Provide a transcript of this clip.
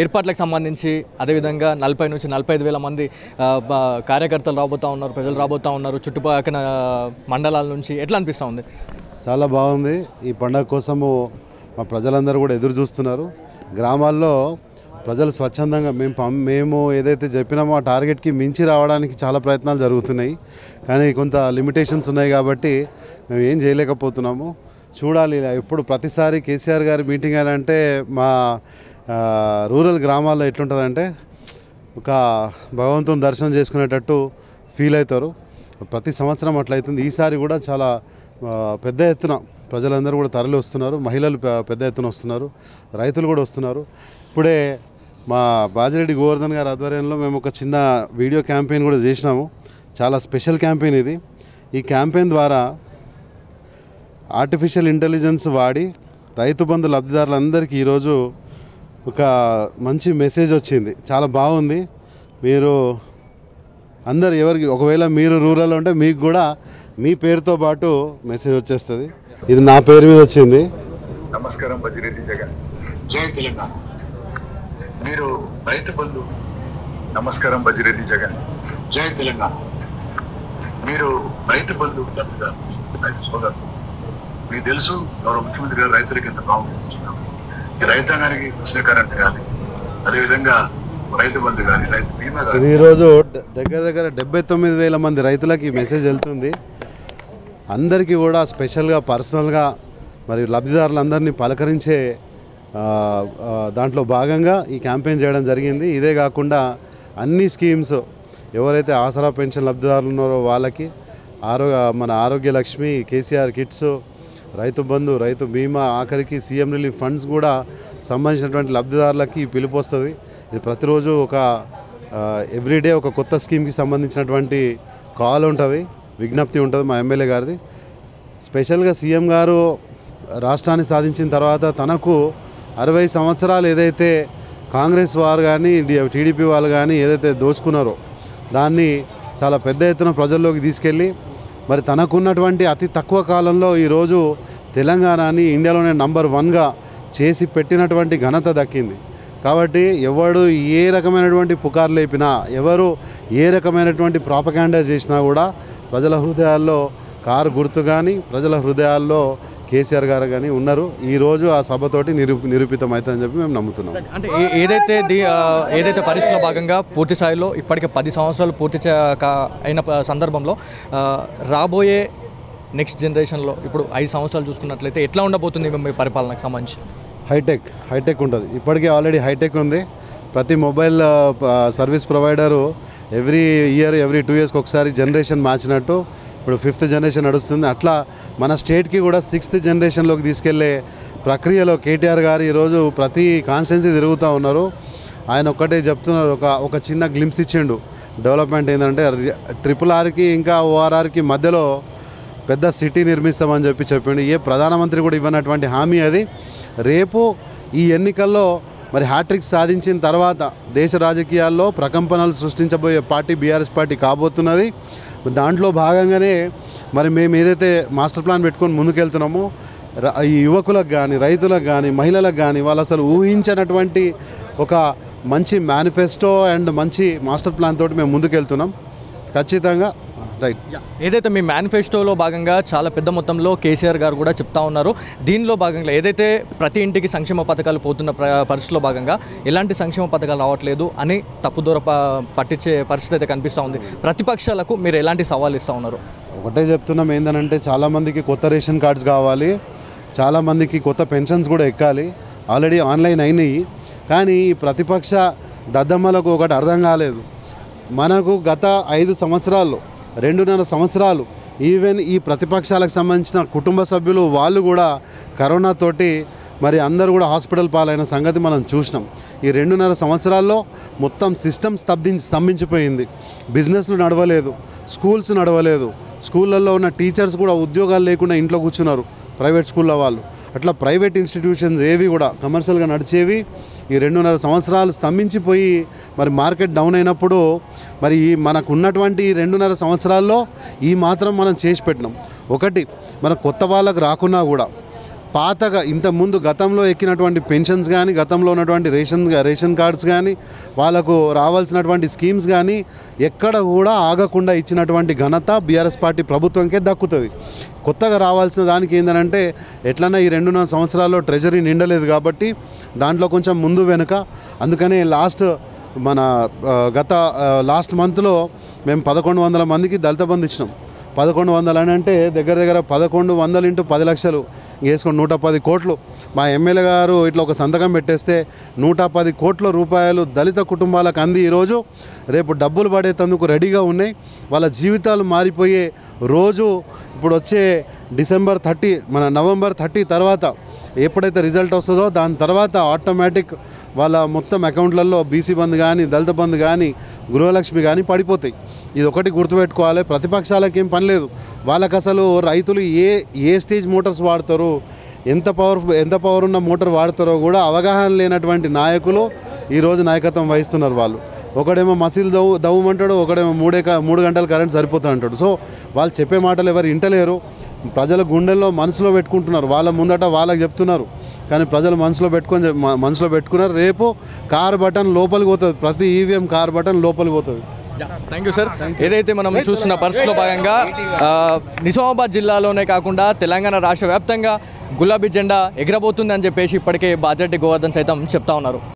ఏర్పాట్లకు సంబంధించి అదేవిధంగా 40 నుంచి 45 వేల మంది కార్యకర్తలు రాబోతూ ఉన్నారు, ప్రజలు రాబోతూ ఉన్నారు చుట్టుపక్కల మండలాల నుంచి. ఎట్లా అనిపిస్తూ ఉంది? చాలా బాగుంది. ఈ పండుగ కోసము మా ప్రజలందరూ కూడా ఎదురు చూస్తున్నారు. గ్రామాల్లో ప్రజలు స్వచ్ఛందంగా మేము ఏదైతే చెప్పినామో ఆ టార్గెట్కి మించి రావడానికి చాలా ప్రయత్నాలు జరుగుతున్నాయి. కానీ కొంత లిమిటేషన్స్ ఉన్నాయి కాబట్టి మేము ఏం చేయలేకపోతున్నాము. చూడాలి. ఎప్పుడు ప్రతిసారి కేసీఆర్ గారి మీటింగ్ అని అంటే మా రూరల్ గ్రామాల్లో ఎట్లుంటుందంటే ఒక భగవంతుని దర్శనం చేసుకునేటట్టు ఫీల్ అవుతారు. ప్రతి సంవత్సరం అట్లయితుంది. ఈసారి కూడా చాలా పెద్ద ఎత్తున ప్రజలందరూ కూడా తరలి వస్తున్నారు. మహిళలు పెద్ద ఎత్తున వస్తున్నారు, రైతులు కూడా వస్తున్నారు. ఇప్పుడే మా బాజిరెడ్డి గోవర్ధన్ గారి ఆధ్వర్యంలో మేము ఒక చిన్న వీడియో క్యాంపెయిన్ కూడా చేసినాము. చాలా స్పెషల్ క్యాంపెయిన్ ఇది. ఈ క్యాంపెయిన్ ద్వారా ఆర్టిఫిషియల్ ఇంటెలిజెన్స్ వాడి రైతు బంధు లబ్ధిదారులందరికీ ఈరోజు ఒక మంచి మెసేజ్ వచ్చింది. చాలా బాగుంది. మీరు అందరు ఎవరికి ఒకవేళ మీరు రూరల్ ఉంటే మీకు కూడా మీ పేరుతో పాటు మెసేజ్ వచ్చేస్తుంది. ఇది నా పేరు మీద వచ్చింది. నమస్కారం బజిరెడ్డి జగన్, జై తెలంగాణ. మీరు రైతు బంధు. నమస్కారం బజిరెడ్డి జగన్, జై తెలంగాణ. మీరు రైతు బంధు లబ్ధిదారు, రైతు సోదరులు. మీకు తెలుసు గౌరవ ముఖ్యమంత్రి గారు రైతులకు ఎంత ప్రాముఖ్యత ఇచ్చున్నాం. ఈ రైతాంగానికి ఉచిత కరెంట్ కానీ, అదేవిధంగా రైతు బంధు కానీ, రైతు బీమా కానీ. ఈరోజు దగ్గర 79,000 మంది రైతులకి ఈ మెసేజ్ వెళ్తుంది. అందరికీ కూడా స్పెషల్గా పర్సనల్గా మరి లబ్ధిదారులందరినీ పలకరించే దాంట్లో భాగంగా ఈ క్యాంపెయిన్ చేయడం జరిగింది. ఇదే కాకుండా అన్ని స్కీమ్స్ ఎవరైతే ఆసరా పెన్షన్ లబ్ధిదారులు ఉన్నారో వాళ్ళకి మన ఆరోగ్య లక్ష్మి, కేసీఆర్ కిట్స్, రైతు బంధు, రైతు బీమా, ఆఖరికి సీఎం రిలీఫ్ ఫండ్స్ కూడా సంబంధించినటువంటి లబ్ధిదారులకి పిలుపు వస్తుంది. ఇది ప్రతిరోజు ఒక ఎవ్రీడే ఒక కొత్త స్కీమ్కి సంబంధించినటువంటి కాల్ ఉంటుంది, విజ్ఞప్తి ఉంటుంది మా ఎమ్మెల్యే గారిది. స్పెషల్గా సీఎం గారు రాష్ట్రాన్ని సాధించిన తర్వాత తనకు 60 సంవత్సరాలు ఏదైతే కాంగ్రెస్ వారు కానీ టీడీపీ వాళ్ళు కానీ ఏదైతే దోచుకున్నారో దాన్ని చాలా పెద్ద ఎత్తున ప్రజల్లోకి తీసుకెళ్ళి మరి తనకున్నటువంటి అతి తక్కువ కాలంలో ఈరోజు తెలంగాణని ఇండియాలోనే నంబర్ 1గా చేసి పెట్టినటువంటి ఘనత దక్కింది. కాబట్టి ఎవడు ఏ రకమైనటువంటి పుకారు లేపినా, ఎవరు ఏ రకమైనటువంటి ప్రాపగాండా చేసినా కూడా ప్రజల హృదయాల్లో కారు గుర్తు కానీ, ప్రజల హృదయాల్లో కేసీఆర్ గారు కానీ ఉన్నారు. ఈరోజు ఆ సభతోటి నిరూపితమవుతుందని చెప్పి మేము నమ్ముతున్నాం. అంటే ఏదైతే పరిస్థితుల్లో భాగంగా పూర్తి స్థాయిలో ఇప్పటికే 10 సంవత్సరాలు పూర్తి అయిన సందర్భంలో రాబోయే నెక్స్ట్ జనరేషన్లో ఇప్పుడు 5 సంవత్సరాలు చూసుకున్నట్లయితే ఎట్లా ఉండబోతుంది మీ పరిపాలనకు సంబంధించి? హైటెక్ ఉంటుంది. ఇప్పటికే ఆల్రెడీ హైటెక్ ఉంది. ప్రతి మొబైల్ సర్వీస్ ప్రొవైడరు ఎవ్రీ 2 ఇయర్స్కి ఒకసారి జనరేషన్ మార్చినట్టు ఇప్పుడు 5th జనరేషన్ నడుస్తుంది. అట్లా మన స్టేట్కి కూడా 6th జనరేషన్లోకి తీసుకెళ్లే ప్రక్రియలో కేటీఆర్ గారు ఈరోజు ప్రతి కాన్స్టిట్యున్సీ తిరుగుతూ ఉన్నారు. ఆయన ఒక్కటే చెప్తున్నారు, ఒక చిన్న గ్లింప్స్ ఇచ్చిండు. డెవలప్మెంట్ ఏంటంటే RRRకి ఇంకా ORRకి మధ్యలో పెద్ద సిటీ నిర్మిస్తామని చెప్పిండు. ఏ ప్రధానమంత్రి కూడా ఇవ్వనటువంటి హామీ అది. రేపు ఈ ఎన్నికల్లో మరి హ్యాట్రిక్ సాధించిన తర్వాత దేశ రాజకీయాల్లో ప్రకంపనలు సృష్టించబోయే పార్టీ బీఆర్ఎస్ పార్టీ కాబోతున్నది. దాంట్లో భాగంగానే మరి మేము ఏదైతే మాస్టర్ ప్లాన్ పెట్టుకొని ముందుకెళ్తున్నామో ఈ యువకులకు కానీ, రైతులకు కానీ, మహిళలకు కానీ వాళ్ళు అసలు ఊహించినటువంటి ఒక మంచి మేనిఫెస్టో అండ్ మంచి మాస్టర్ ప్లాన్ తోటి మేము ముందుకెళ్తున్నాం ఖచ్చితంగా. రైట్. ఏదైతే మీ మేనిఫెస్టోలో భాగంగా చాలా పెద్ద మొత్తంలో కేసీఆర్ గారు కూడా చెప్తా ఉన్నారు. దీనిలో భాగంగా ఏదైతే ప్రతి ఇంటికి సంక్షేమ పథకాలు పోతున్న పరిస్థితిలో భాగంగా ఎలాంటి సంక్షేమ పథకాలు రావట్లేదు అని తప్పుదూర పట్టించే పరిస్థితి అయితే కనిపిస్తూ ఉంది. ప్రతిపక్షాలకు మీరు ఎలాంటి సవాల్ ఇస్తూ ఉన్నారు? ఒకటే చెప్తున్నాం, ఏంటంటే చాలామందికి కొత్త రేషన్ కార్డ్స్ కావాలి, చాలామందికి కొత్త పెన్షన్స్ కూడా ఎక్కాలి. ఆల్రెడీ ఆన్లైన్ అయినాయి. కానీ ఈ ప్రతిపక్ష దద్దమ్మలకు ఒకటి అర్థం కాలేదు. మనకు గత 5 సంవత్సరాల్లో 2.5 సంవత్సరాలు ఈవెన్ ఈ ప్రతిపక్షాలకు సంబంధించిన కుటుంబ సభ్యులు వాళ్ళు కూడా కరోనాతోటి మరి అందరూ కూడా హాస్పిటల్ పాలైన సంగతి మనం చూసినాం. ఈ 2.5 సంవత్సరాల్లో మొత్తం సిస్టమ్ స్తంభించిపోయింది. బిజినెస్లు నడవలేదు, స్కూల్స్ నడవలేదు, స్కూళ్ళల్లో ఉన్న టీచర్స్ కూడా ఉద్యోగాలు లేకుండా ఇంట్లో కూర్చున్నారు, ప్రైవేట్ స్కూళ్ళ వాళ్ళు. అట్లా ప్రైవేట్ ఇన్స్టిట్యూషన్స్ ఏవి కూడా కమర్షియల్గా నడిచేవి ఈ 2.5 సంవత్సరాలు స్తంభించిపోయి మరి మార్కెట్ డౌన్ అయినప్పుడు మరి మనకు ఉన్నటువంటి 2.5 సంవత్సరాల్లో ఈ మాత్రం మనం చేసి పెట్టినాం. ఒకటి మన కొత్త వాళ్ళకు రాకున్నా కూడా పాతగా ఇంతకుముందు గతంలో ఎక్కినటువంటి పెన్షన్స్ కానీ, గతంలో ఉన్నటువంటి రేషన్ కార్డ్స్ కానీ, వాళ్ళకు రావాల్సినటువంటి స్కీమ్స్ కానీ ఎక్కడ కూడా ఆగకుండా ఇచ్చినటువంటి ఘనత బీఆర్ఎస్ పార్టీ ప్రభుత్వంకే దక్కుతుంది. కొత్తగా రావాల్సిన దానికి ఏంటంటే ఎట్లన్నా ఈ 2.5 సంవత్సరాల్లో ట్రెజరీ నిండలేదు కాబట్టి దాంట్లో కొంచెం ముందు వెనుక. అందుకనే లాస్ట్ మంత్లో మేము 1100 మందికి దళిత బంధు ఇచ్చినాం. 1100 అని అంటే దగ్గర 1100 ఇంటూ 10 లక్షలు వేసుకొని 110 కోట్లు. మా ఎమ్మెల్యే గారు ఇట్లా ఒక సంతకం పెట్టేస్తే 110 కోట్ల రూపాయలు దళిత కుటుంబాలకు అంది ఈరోజు రేపు డబ్బులు పడేటందుకు రెడీగా ఉన్నాయి. వాళ్ళ జీవితాలు మారిపోయే రోజు ఇప్పుడు వచ్చే నవంబర్ 30 తర్వాత ఎప్పుడైతే రిజల్ట్ వస్తుందో దాని తర్వాత ఆటోమేటిక్ వాళ్ళ మొత్తం అకౌంట్లలో బీసీ బంద్ కానీ, దళిత బంద్ కానీ, గృహలక్ష్మి కానీ పడిపోతాయి. ఇది ఒకటి గుర్తుపెట్టుకోవాలి. ప్రతిపక్షాలకి ఏం పని లేదు. వాళ్ళకి అసలు రైతులు ఏ స్టేజ్ మోటార్స్ వాడతారు, ఎంత పవర్ ఉన్న మోటార్ వాడతారో కూడా అవగాహన లేనటువంటి నాయకులు ఈరోజు నాయకత్వం వహిస్తున్నారు. వాళ్ళు ఒకడేమో మసీలు దవ్వమంటాడు, ఒకడేమో 3 గంటలు కరెంట్ సరిపోతా అంటాడు. సో వాళ్ళు చెప్పే మాటలు ఎవరు వింటలేరు. ప్రజల గుండెల్లో మనసులో పెట్టుకుంటున్నారు. వాళ్ళ ముందట వాళ్ళకి చెప్తున్నారు కానీ ప్రజలు మనసులో పెట్టుకున్నారు. రేపు కార్ బటన్ లోపలికి పోతుంది, ప్రతి ఈవీఎం కార్ బటన్ లోపలికి పోతుంది. Thank you sir. ఏదైతే మనం చూస్తున్న పరిస్థితిలో భాగంగా నిజామాబాద్ జిల్లాలోనే కాకుండా తెలంగాణ రాష్ట్ర వ్యాప్తంగా గులాబీ జెండా ఎగరబోతుంది అని చెప్పేసి ఇప్పటికే బాజెట్టి గోవర్ధన్ సైతం చెప్తా ఉన్నారు.